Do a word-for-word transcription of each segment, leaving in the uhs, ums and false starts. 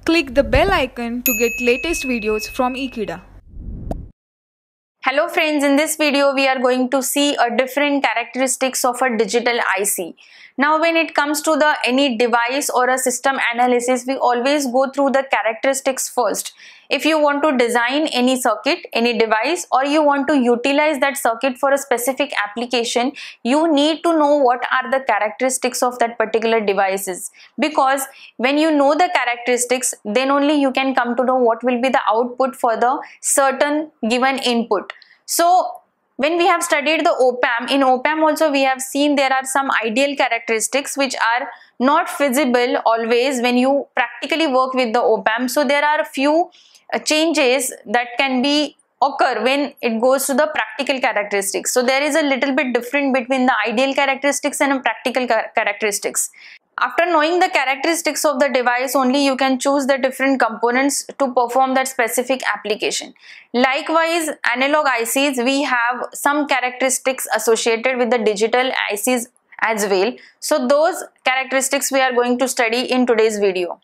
Click the bell icon to get latest videos from Ekeeda. Hello friends, in this video we are going to see a different characteristics of a digital I C. Now when it comes to the any device or a system analysis, we always go through the characteristics first. If you want to design any circuit, any device, or you want to utilize that circuit for a specific application, you need to know what are the characteristics of that particular devices. Because when you know the characteristics, then only you can come to know what will be the output for the certain given input. So when we have studied the op-amp, in op-amp also we have seen there are some ideal characteristics which are not feasible always when you practically work with the op-amp. So there are a few uh, changes that can be occur when it goes to the practical characteristics. So there is a little bit different between the ideal characteristics and practical characteristics. After knowing the characteristics of the device, only you can choose the different components to perform that specific application. Likewise, analog I Cs, we have some characteristics associated with the digital I Cs as well. So those characteristics we are going to study in today's video.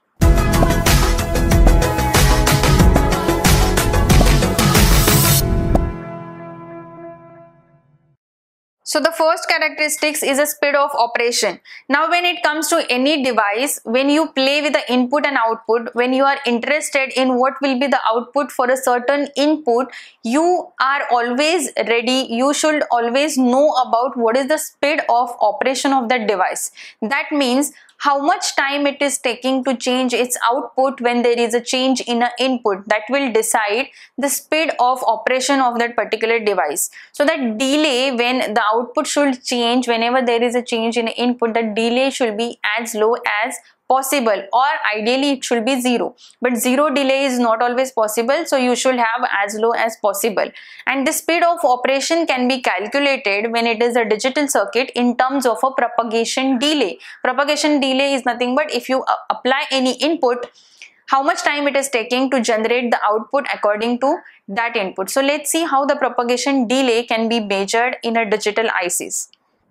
So the first characteristics is a speed of operation. Now when it comes to any device, when you play with the input and output, when you are interested in what will be the output for a certain input, you are always ready, you should always know about what is the speed of operation of that device. That means how much time it is taking to change its output when there is a change in an input. That will decide the speed of operation of that particular device. So that delay when the output should change, whenever there is a change in input, the delay should be as low as possible, or ideally it should be zero, but zero delay is not always possible, so you should have as low as possible. And the speed of operation can be calculated when it is a digital circuit in terms of a propagation delay. Propagation delay is nothing but if you uh, apply any input, how much time it is taking to generate the output according to that input. So let's see how the propagation delay can be measured in a digital I Cs.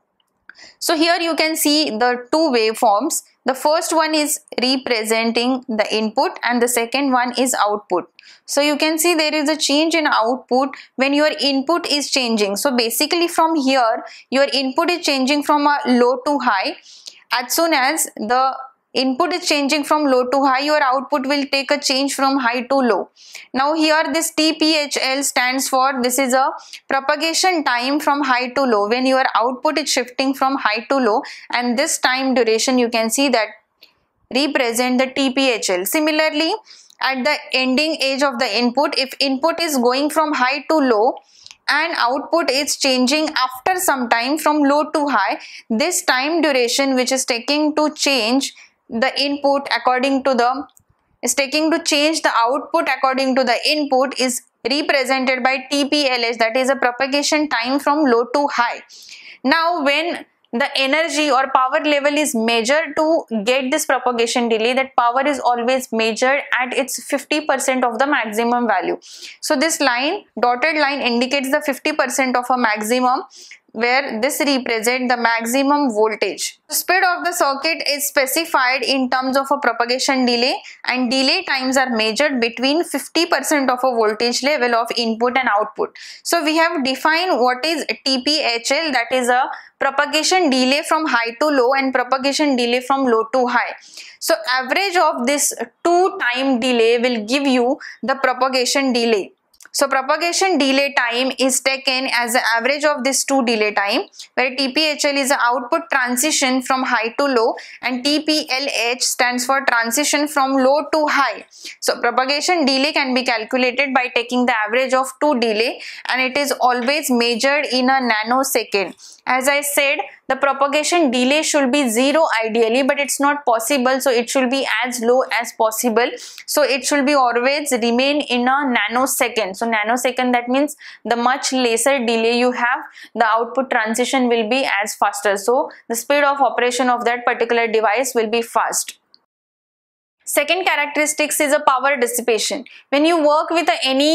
So here you can see the two waveforms. The first one is representing the input and the second one is output. So you can see there is a change in output when your input is changing. So basically from here your input is changing from a low to high. As soon as the input is changing from low to high, your output will take a change from high to low. Now here this T P H L stands for, this is a propagation time from high to low, when your output is shifting from high to low, and this time duration you can see that represent the T P H L. Similarly, at the ending edge of the input, if input is going from high to low and output is changing after some time from low to high, this time duration which is taking to change the input according to the is taking to change the output according to the input is represented by T P L H, that is a propagation time from low to high. Now when the energy or power level is measured to get this propagation delay, that power is always measured at its fifty percent of the maximum value. So this line, dotted line, indicates the fifty percent of a maximum, where this represents the maximum voltage. The speed of the circuit is specified in terms of a propagation delay, and delay times are measured between fifty percent of a voltage level of input and output. So we have defined what is T P H L, that is a propagation delay from high to low and propagation delay from low to high. So average of this two time delay will give you the propagation delay. So propagation delay time is taken as the average of this two delay time, where T P H L is the output transition from high to low and T P L H stands for transition from low to high. So propagation delay can be calculated by taking the average of two delay, and it is always measured in a nanosecond. As I said, the propagation delay should be zero ideally, but it's not possible, so it should be as low as possible. So it should be always remain in a nanosecond. So nanosecond, that means the much lesser delay you have, the output transition will be as faster. So the speed of operation of that particular device will be fast. Second characteristics is a power dissipation. When you work with any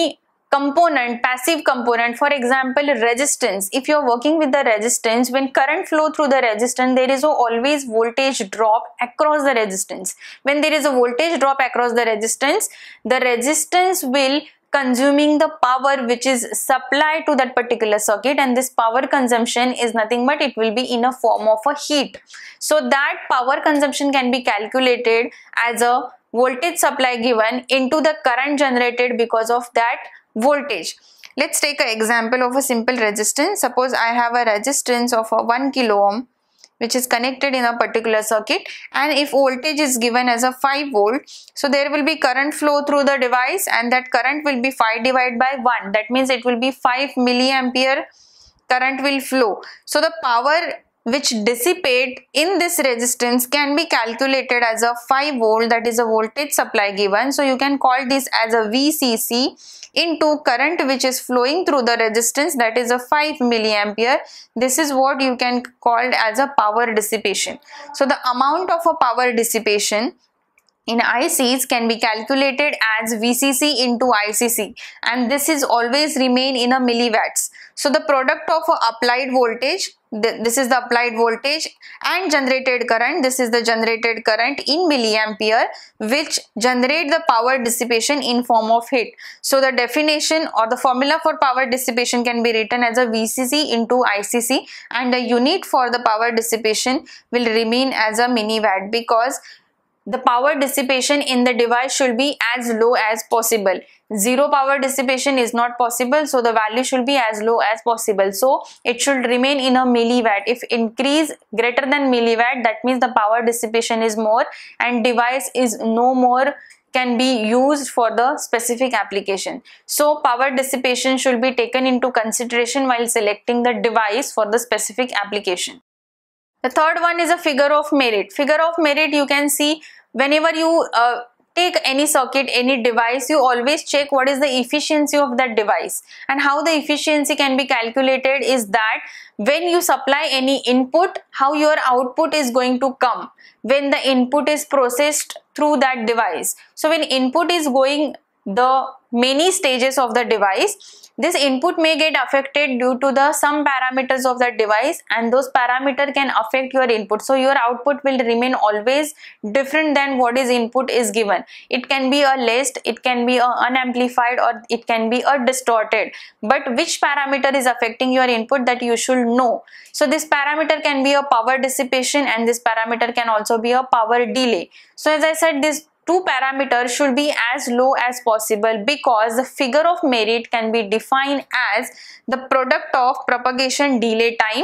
component, passive component, for example resistance. If you are working with the resistance, when current flow through the resistance, there is a always voltage drop across the resistance. When there is a voltage drop across the resistance, the resistance will consuming the power which is supplied to that particular circuit, and this power consumption is nothing but it will be in a form of a heat. So that power consumption can be calculated as a voltage supply given into the current generated because of that voltage. Let's take an example of a simple resistance. Suppose I have a resistance of a one kilo ohm which is connected in a particular circuit, and if voltage is given as a five volt, so there will be current flow through the device, and that current will be five divided by one. That means it will be five milliampere current will flow. So the power which dissipate in this resistance can be calculated as a five volt, that is a voltage supply given. So you can call this as a V C C into current which is flowing through the resistance, that is a five milliampere. This is what you can call as a power dissipation. So the amount of a power dissipation in I Cs can be calculated as V C C into I C C, and this is always remain in a milliwatts. So the product of a applied voltage, this is the applied voltage, and generated current, this is the generated current in milliampere, which generate the power dissipation in form of heat. So the definition or the formula for power dissipation can be written as a V C C into I C C, and the unit for the power dissipation will remain as a milliwatt, because the power dissipation in the device should be as low as possible. Zero power dissipation is not possible, so the value should be as low as possible. So it should remain in a milliwatt. If increase greater than milliwatt, that means the power dissipation is more and device is no more can be used for the specific application. So power dissipation should be taken into consideration while selecting the device for the specific application. The third one is a figure of merit. Figure of merit, you can see whenever you uh, take any circuit, any device, you always check what is the efficiency of that device. And how the efficiency can be calculated is that when you supply any input, how your output is going to come when the input is processed through that device. So when input is going the many stages of the device, this input may get affected due to the some parameters of that device, and those parameters can affect your input. So your output will remain always different than what is input is given. It can be a less, it can be a unamplified, or it can be a distorted. But which parameter is affecting your input, that you should know. So this parameter can be a power dissipation, and this parameter can also be a power delay. So as I said, this two parameters should be as low as possible, because the figure of merit can be defined as the product of propagation delay time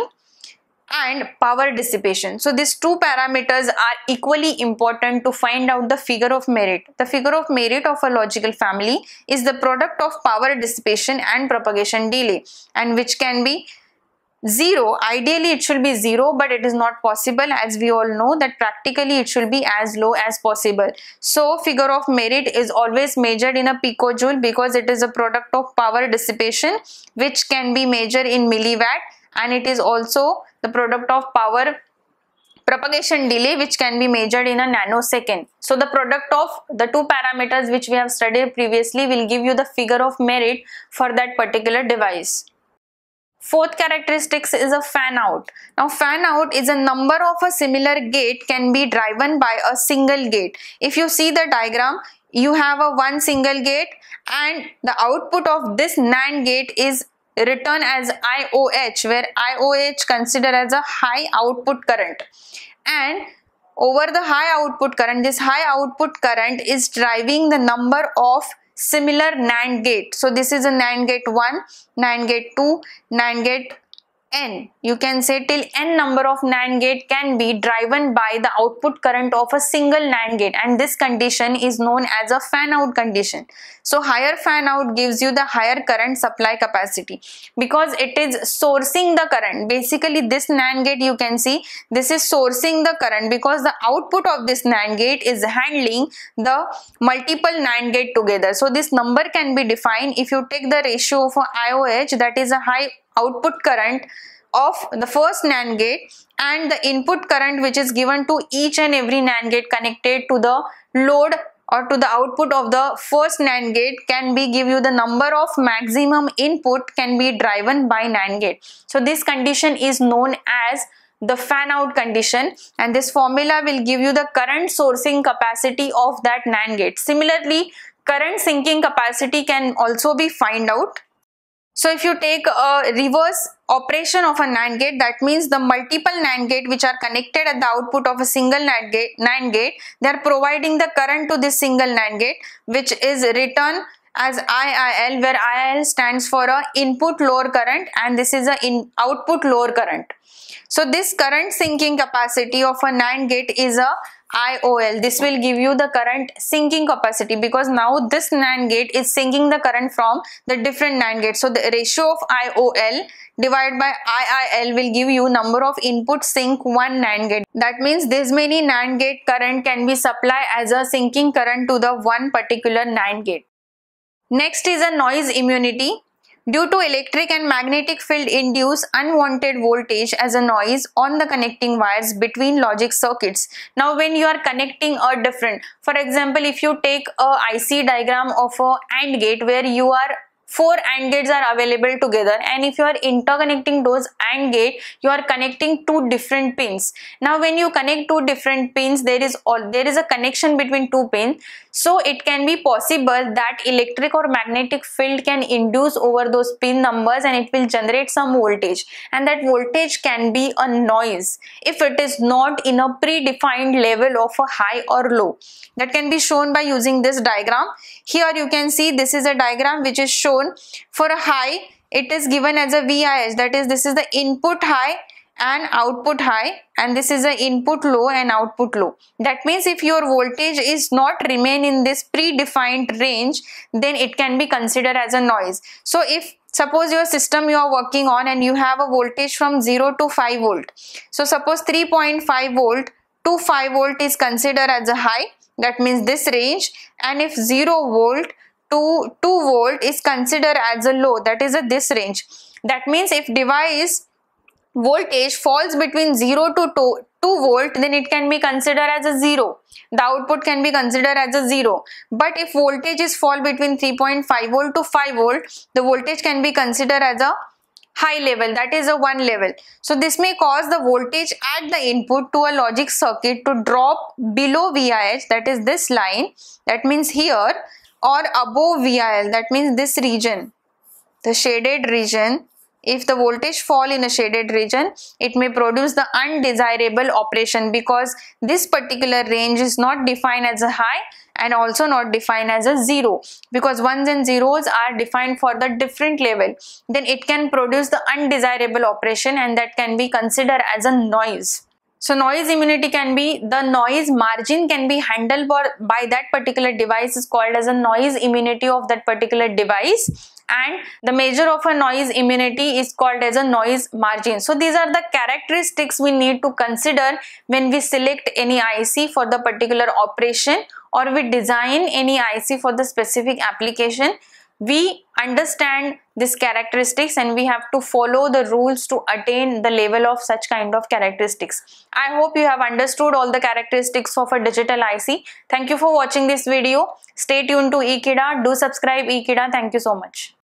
and power dissipation. So these two parameters are equally important to find out the figure of merit. The figure of merit of a logical family is the product of power dissipation and propagation delay, and which can be zero. Ideally it should be zero, but it is not possible, as we all know that practically it should be as low as possible. So figure of merit is always measured in a picojoule, because it is a product of power dissipation which can be measured in milliwatt, and it is also the product of power propagation delay which can be measured in a nanosecond. So the product of the two parameters which we have studied previously will give you the figure of merit for that particular device. Fourth characteristics is a fan out. Now fan out is a number of a similar gate can be driven by a single gate. If you see the diagram, you have a one single gate, and the output of this NAND gate is written as I O H, where I O H considered as a high output current. And over the high output current, this high output current is driving the number of similar NAND gate. So this is a NAND gate one, NAND gate two, NAND gate n. You can say till n number of NAND gate can be driven by the output current of a single NAND gate, and this condition is known as a fan out condition. So higher fan out gives you the higher current supply capacity, because it is sourcing the current. Basically this NAND gate, you can see this is sourcing the current, because the output of this NAND gate is handling the multiple NAND gate together. So this number can be defined if you take the ratio of a I O H, that is a high output current of the first NAND gate, and the input current which is given to each and every NAND gate connected to the load or to the output of the first NAND gate can be give you the number of maximum input can be driven by NAND gate. So this condition is known as the fan out condition, and this formula will give you the current sourcing capacity of that NAND gate. Similarly, current sinking capacity can also be found out. So if you take a reverse operation of a NAND gate, that means the multiple NAND gate which are connected at the output of a single NAND gate, NAND gate, they are providing the current to this single NAND gate, which is written as I I L, where I I L stands for a input lower current and this is a in output lower current. So this current sinking capacity of a NAND gate is a I O L. This will give you the current sinking capacity, because now this NAND gate is sinking the current from the different NAND gates. So the ratio of I O L divided by I I L will give you number of input sink one NAND gate. That means this many NAND gate current can be supplied as a sinking current to the one particular NAND gate. Next is a noise immunity. Due to electric and magnetic field induce unwanted voltage as a noise on the connecting wires between logic circuits. Now when you are connecting a different, for example, if you take a I C diagram of a AND gate where you are four AND gates are available together, and if you are interconnecting those AND gate, you are connecting two different pins. Now when you connect two different pins, there is all there is a connection between two pins, so it can be possible that electric or magnetic field can induce over those pin numbers and it will generate some voltage, and that voltage can be a noise if it is not in a predefined level of a high or low. That can be shown by using this diagram. Here you can see this is a diagram which is shown for a high. It is given as a V I H, that is this is the input high and output high, and this is the input low and output low. That means if your voltage is not remain in this predefined range, then it can be considered as a noise. So if suppose your system you are working on and you have a voltage from zero to five volt. So suppose three point five volt to five volt is considered as a high, that means this range, and if zero volt to two volt is considered as a low, that is a this range. That means if device voltage falls between zero to two volt, then it can be considered as a zero. The output can be considered as a zero. But if voltage is fall between three point five volt to five volt, the voltage can be considered as a high level, that is a one level. So this may cause the voltage at the input to a logic circuit to drop below V I H, that is this line, that means here, or above V I L, that means this region, the shaded region. If the voltage fall in a shaded region, it may produce the undesirable operation, because this particular range is not defined as a high and also not defined as a zero, because ones and zeros are defined for the different level. Then it can produce the undesirable operation, and that can be considered as a noise. So noise immunity can be, the noise margin can be handled by that particular device is called as a noise immunity of that particular device, and the measure of a noise immunity is called as a noise margin. So these are the characteristics we need to consider when we select any I C for the particular operation, or we design any I C for the specific application. We understand these characteristics and we have to follow the rules to attain the level of such kind of characteristics. I hope you have understood all the characteristics of a digital I C. Thank you for watching this video. Stay tuned to Ekeeda. Do subscribe Ekeeda. Thank you so much.